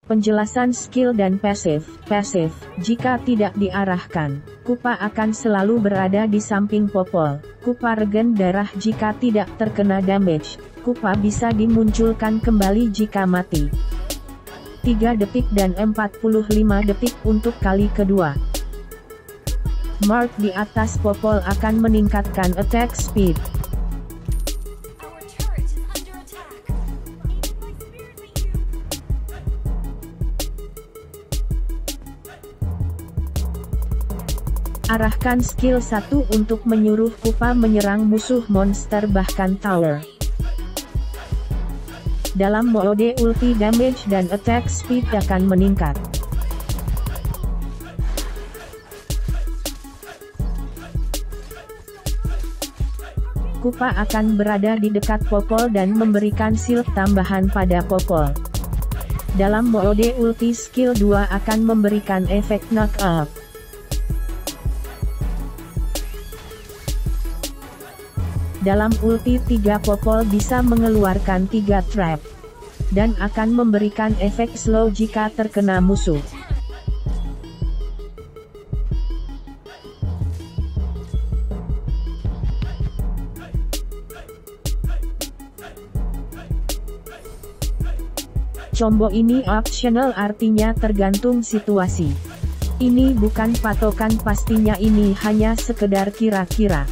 Penjelasan skill dan pasif. Jika tidak diarahkan, Koopa akan selalu berada di samping Popol. Koopa regen darah jika tidak terkena damage. Koopa bisa dimunculkan kembali jika mati. 3 detik dan 45 detik untuk kali kedua. Mark di atas Popol akan meningkatkan attack speed. Arahkan skill 1 untuk menyuruh Koopa menyerang musuh monster bahkan tower. Dalam mode ulti damage dan attack speed akan meningkat. Koopa akan berada di dekat Popol dan memberikan shield tambahan pada Popol. Dalam mode ulti skill 2 akan memberikan efek knockout. Dalam ulti 3 Popol bisa mengeluarkan 3 trap, dan akan memberikan efek slow jika terkena musuh. Combo ini optional artinya tergantung situasi. Ini bukan patokan pastinya, ini hanya sekedar kira-kira.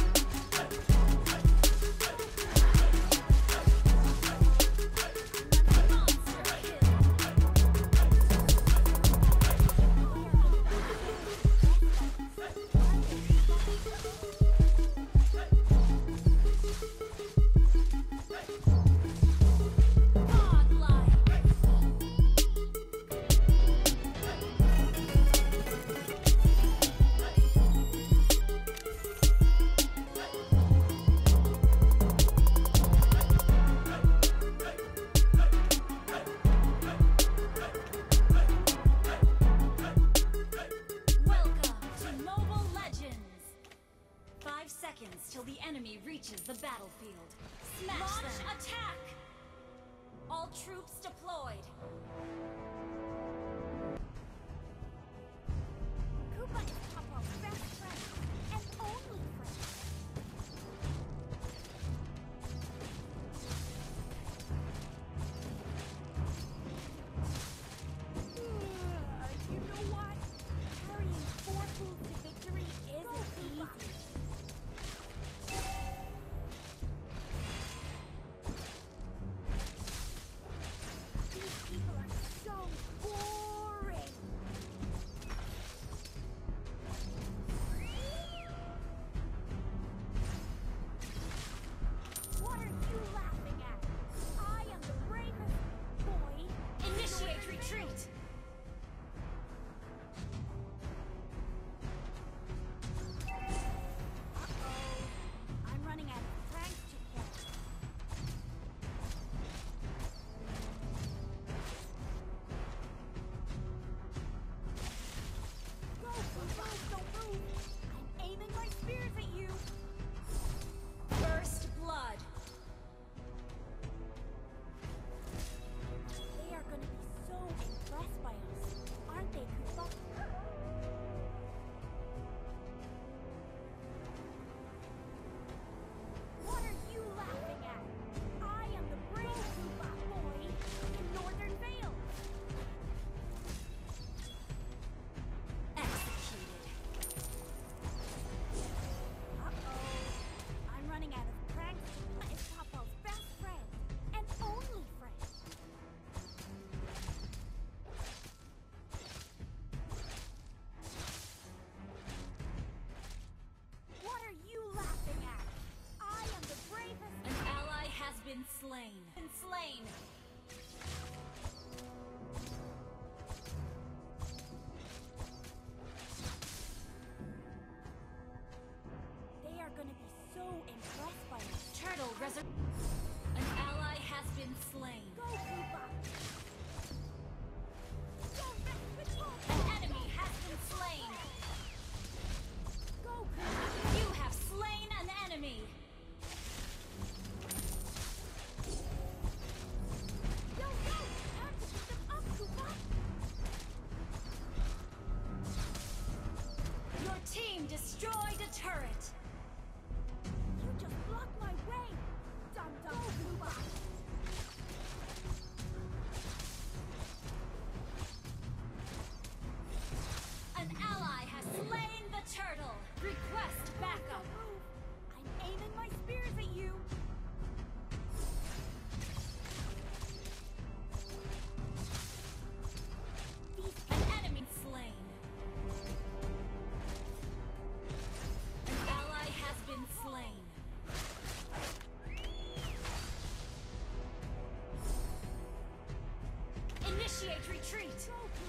Initiate retreat!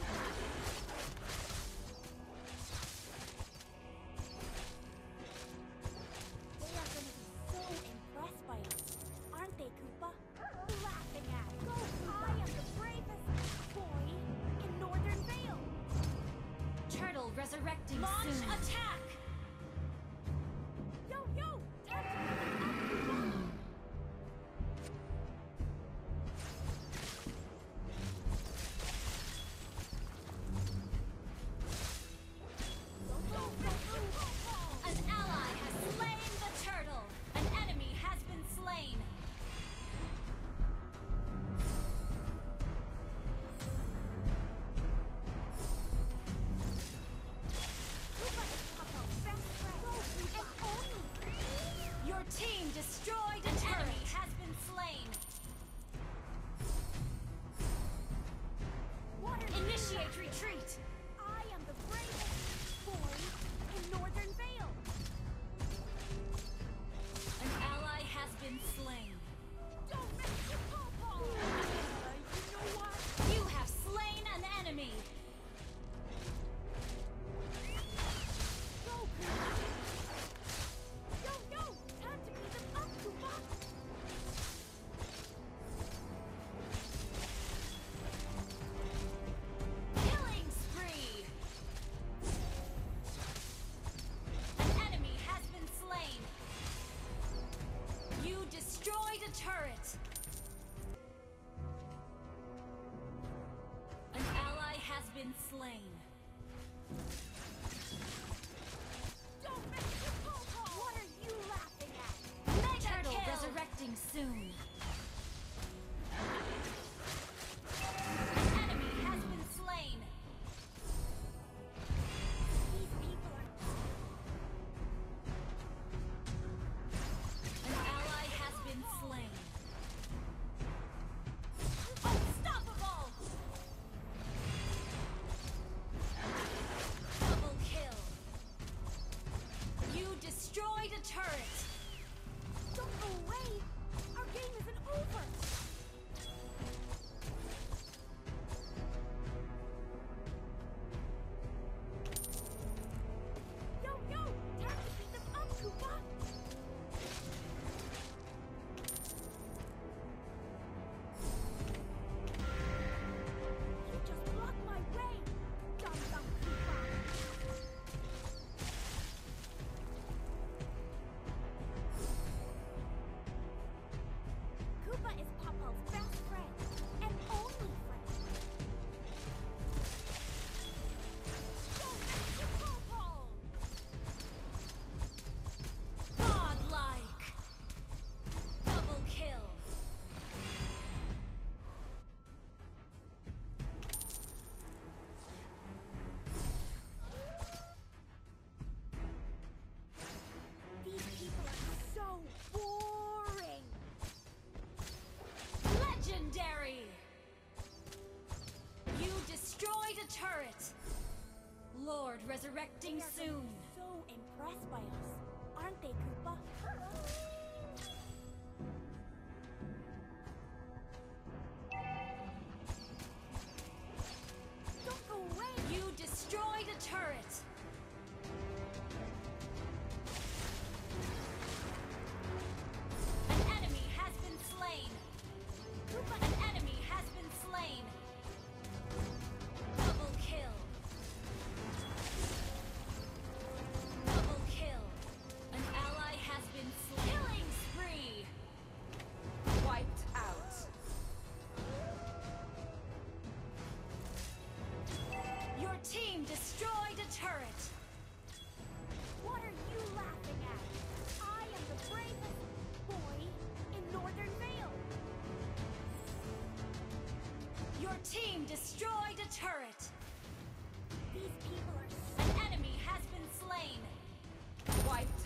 They are gonna be so impressed by us, aren't they, Koopa? Laughing at Goku! I am the bravest boy in Northern Vale! Turtle resurrecting Launch soon. attack! Yo, yo! Time to pick up Koopa! An ally has slain the turtle. An enemy has been slain. Your team destroyed a turret. Enemy has been slain. Initiate retreat. I am the bravest boy in Northern Vale! An ally has been slain. Don't mess with Pawpaw! You know what? You have slain an enemy. Go, Koopa! Yo, yo! Time to beat them up, Koopa! Killing spree. An enemy has been slain. You destroyed a turret. An ally has been slain. Don't mess with Pawpaw! What are you laughing at? Mega Turtle kill. Resurrecting soon. An enemy has been slain. These people are... An ally has been slain. Unstoppable! Double kill. You destroyed a turret. Don't go away! Our game isn't over! Yo, yo! Time to beat them up, Koopa! You just blocked my way! Dum-dum Koopa! Koopa is Pawpaw's best friend and only friend. Don't mess with Pawpaw! Godlike. Double kill. These people are so boring. Legendary. You destroyed a turret. Lord resurrecting They are gonna soon. be so impressed by us, aren't they, Koopa? Don't go away! You destroyed a turret. An enemy has been slain. Koopa, An enemy has been slain. Double kill. Double kill. An ally has been slain. Killing spree. Wiped out. Your team destroyed a turret. what are you laughing at? I am the bravest boy in Northern Vale. Your team destroyed a turret. These people are so... An enemy has been slain. Wiped